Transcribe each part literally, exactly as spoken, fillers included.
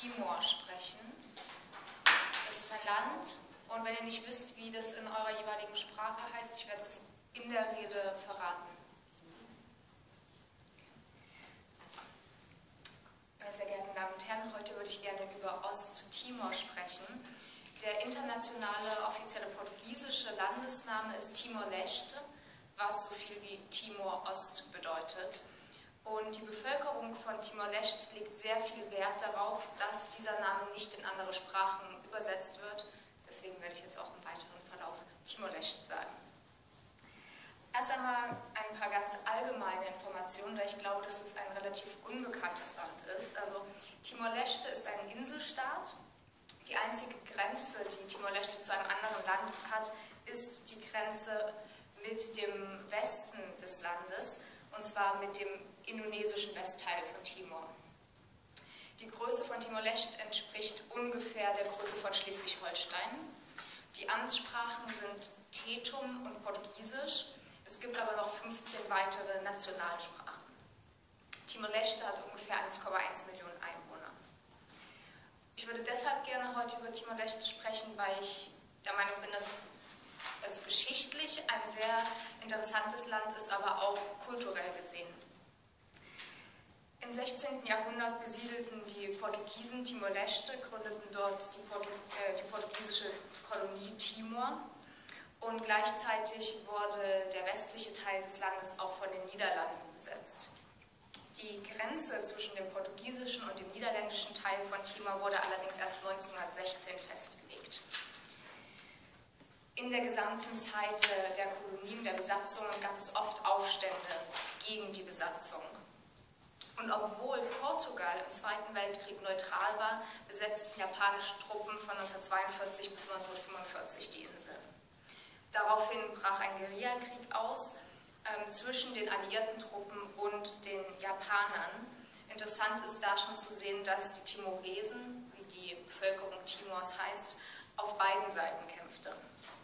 Timor sprechen. Das ist ein Land, und wenn ihr nicht wisst, wie das in eurer jeweiligen Sprache heißt, ich werde es in der Rede verraten. Also, meine sehr geehrten Damen und Herren, heute würde ich gerne über Osttimor sprechen. Der internationale offizielle portugiesische Landesname ist Timor-Leste, was so viel wie Timor-Ost bedeutet. Und die Bevölkerung von Timor-Leste legt sehr viel Wert darauf, dass dieser Name nicht in andere Sprachen übersetzt wird. Deswegen werde ich jetzt auch im weiteren Verlauf Timor-Leste sagen. Erst einmal ein paar ganz allgemeine Informationen, da ich glaube, dass es ein relativ unbekanntes Land ist. Also Timor-Leste ist ein Inselstaat. Die einzige Grenze, die Timor-Leste zu einem anderen Land hat, ist die Grenze mit dem Westen des Landes, und zwar mit dem indonesischen Westteil von Timor. Die Größe von Timor-Leste entspricht ungefähr der Größe von Schleswig-Holstein. Die Amtssprachen sind Tetum und Portugiesisch. Es gibt aber noch fünfzehn weitere Nationalsprachen. Timor-Leste hat ungefähr eins Komma eins Millionen Einwohner. Ich würde deshalb gerne heute über Timor-Leste sprechen, weil ich der Meinung bin, dass es geschichtlich ein sehr interessantes Land ist, aber auch kulturell gesehen. Im sechzehnten Jahrhundert besiedelten die Portugiesen Timor-Leste, gründeten dort die, Portu äh, die portugiesische Kolonie Timor, und gleichzeitig wurde der westliche Teil des Landes auch von den Niederlanden besetzt. Die Grenze zwischen dem portugiesischen und dem niederländischen Teil von Timor wurde allerdings erst neunzehnhundertsechzehn festgelegt. In der gesamten Zeit der Kolonien, der Besatzungen, gab es oft Aufstände gegen die Besatzung. Und obwohl Portugal im Zweiten Weltkrieg neutral war, besetzten japanische Truppen von neunzehnhundertzweiundvierzig bis neunzehnhundertfünfundvierzig die Insel. Daraufhin brach ein Guerillakrieg aus ähm, zwischen den alliierten Truppen und den Japanern. Interessant ist da schon zu sehen, dass die Timoresen, wie die Bevölkerung Timors heißt, auf beiden Seiten kämpfte.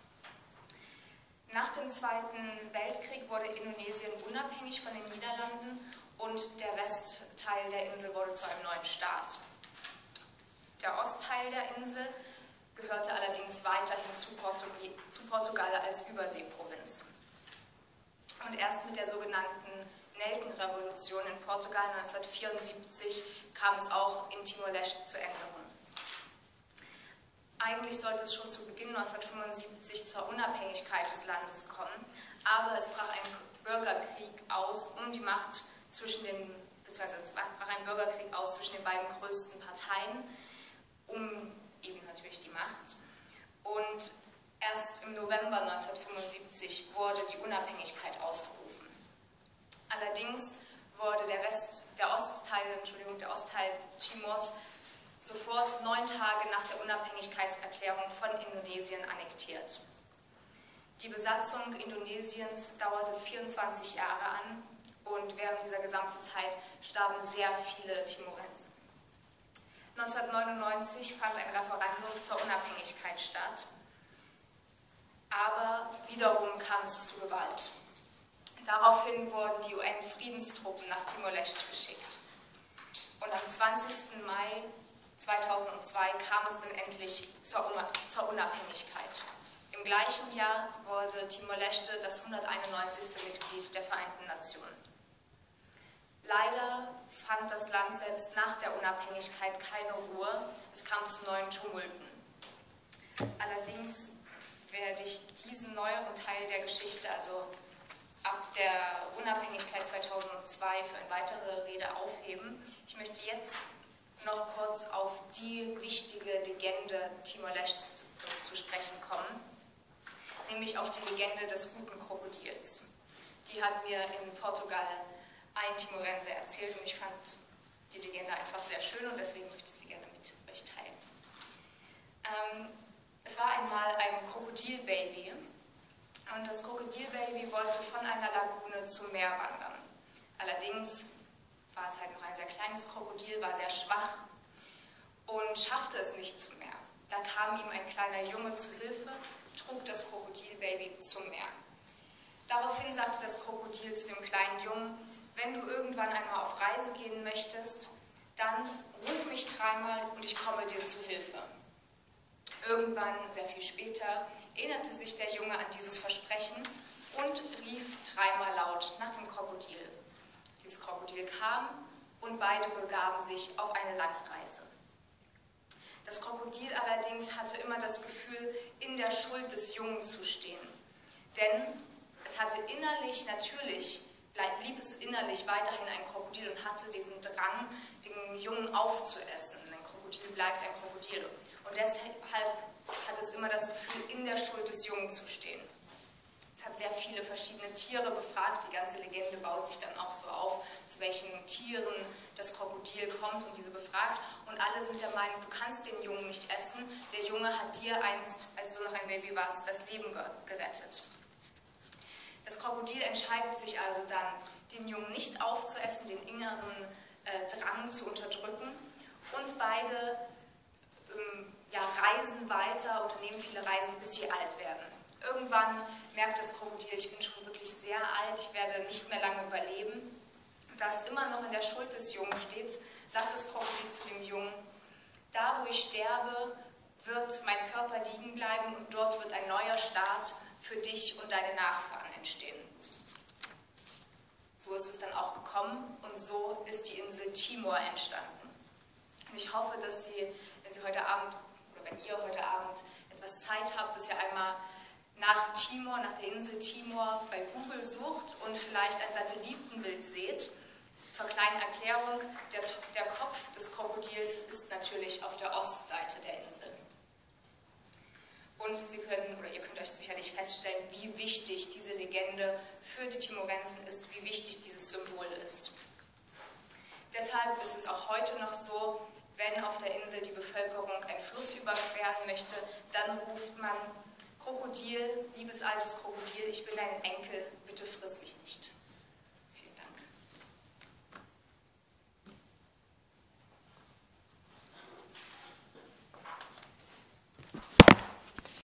Nach dem Zweiten Weltkrieg wurde Indonesien unabhängig von den Niederlanden und der Westteil der Insel wurde zu einem neuen Staat. Der Ostteil der Insel gehörte allerdings weiterhin zu, Portugal, zu Portugal als Überseeprovinz. Und erst mit der sogenannten Nelkenrevolution in Portugal neunzehnhundertvierundsiebzig kam es auch in Timor-Leste zu Änderungen. Eigentlich sollte es schon zu Beginn neunzehnhundertfünfundsiebzig zur Unabhängigkeit des Landes kommen, aber es brach ein Bürgerkrieg aus um die Macht zwischen den, beziehungsweise es brach ein Bürgerkrieg aus zwischen den beiden größten Parteien, um eben natürlich die Macht. Und erst im November neunzehnhundertfünfundsiebzig wurde die Unabhängigkeit ausgerufen. Allerdings wurde der, West, der Ostteil, Entschuldigung, der Ostteil Timors sofort neun Tage nach der Unabhängigkeitserklärung von Indonesien annektiert. Die Besatzung Indonesiens dauerte vierundzwanzig Jahre an und während dieser gesamten Zeit starben sehr viele Timorensen. neunzehnhundertneunundneunzig fand ein Referendum zur Unabhängigkeit statt, aber wiederum kam es zu Gewalt. Daraufhin wurden die U N-Friedenstruppen nach Timor-Leste geschickt. Und am zwanzigsten Mai zweitausendzwei kam es dann endlich zur, zur Unabhängigkeit. Im gleichen Jahr wurde Timor-Leste das hunderteinundneunzigste Mitglied der Vereinten Nationen. Leider fand das Land selbst nach der Unabhängigkeit keine Ruhe. Es kam zu neuen Tumulten. Allerdings werde ich diesen neueren Teil der Geschichte, also ab der Unabhängigkeit zweitausendzwei, für eine weitere Rede aufheben. Ich möchte jetzt noch kurz auf die wichtige Legende Timor-Leste zu, zu sprechen kommen, nämlich auf die Legende des guten Krokodils. Die hat mir in Portugal ein Timorense erzählt und ich fand die Legende einfach sehr schön und deswegen möchte ich sie gerne mit euch teilen. Ähm, es war einmal ein Krokodilbaby und das Krokodilbaby wollte von einer Lagune zum Meer wandern. Allerdings war es halt noch ein sehr kleines Krokodil, war sehr schwach und schaffte es nicht zum Meer. Da kam ihm ein kleiner Junge zu Hilfe, trug das Krokodilbaby zum Meer. Daraufhin sagte das Krokodil zu dem kleinen Jungen: Wenn du irgendwann einmal auf Reise gehen möchtest, dann ruf mich dreimal und ich komme dir zu Hilfe. Irgendwann, sehr viel später, erinnerte sich der Junge an dieses Versprechen und rief dreimal laut nach dem Krokodil. Dieses Krokodil kam und beide begaben sich auf eine lange Reise. Das Krokodil allerdings hatte immer das Gefühl, in der Schuld des Jungen zu stehen. Denn es hatte innerlich, natürlich blieb es innerlich weiterhin ein Krokodil und hatte diesen Drang, den Jungen aufzuessen. Ein Krokodil bleibt ein Krokodil. Und deshalb hat es immer das Gefühl, in der Schuld des Jungen zu stehen. Es hat sehr viele verschiedene Tiere befragt. Die ganze Legende baut sich dann auch so auf, zu welchen Tieren das Krokodil kommt und diese befragt. Und alle sind der Meinung, du kannst den Jungen nicht essen. Der Junge hat dir einst, als du noch ein Baby warst, das Leben gerettet. Das Krokodil entscheidet sich also dann, den Jungen nicht aufzuessen, den inneren äh, Drang zu unterdrücken. Und beide ähm, ja, reisen weiter, unternehmen viele Reisen, bis sie alt werden. Irgendwann merkt das Krokodil, ich bin schon wirklich sehr alt, ich werde nicht mehr lange überleben. Da es immer noch in der Schuld des Jungen steht, sagt das Krokodil zu dem Jungen, da wo ich sterbe, wird mein Körper liegen bleiben und dort wird ein neuer Start für dich und deine Nachfahren entstehen. So ist es dann auch gekommen und so ist die Insel Timor entstanden. Und ich hoffe, dass Sie, wenn Sie heute Abend oder wenn ihr heute Abend etwas Zeit habt, dass ihr einmal nach Timor, nach der Insel Timor bei Google sucht und vielleicht ein Satellitenbild seht. Zur kleinen Erklärung, der, der Kopf des Krokodils ist natürlich auf der Ostseite der Insel. Und Sie können, oder ihr könnt euch sicherlich feststellen, wie wichtig diese Legende für die Timorensen ist, wie wichtig dieses Symbol ist. Deshalb ist es auch heute noch so, wenn auf der Insel die Bevölkerung einen Fluss überqueren möchte, dann ruft man: Krokodil, liebes altes Krokodil, ich bin dein Enkel, bitte friss mich nicht.